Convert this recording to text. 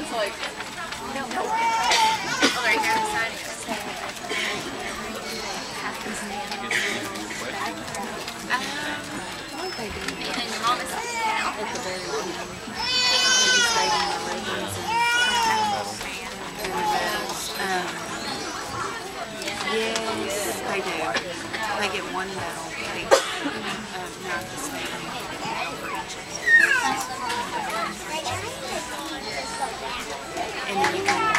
It's like, No. Oh, right here on the side. what they do And your mom is down. at the very beginning. They just gave them the ribbons yes, they do. They get one medal for each. Not the same. And then you can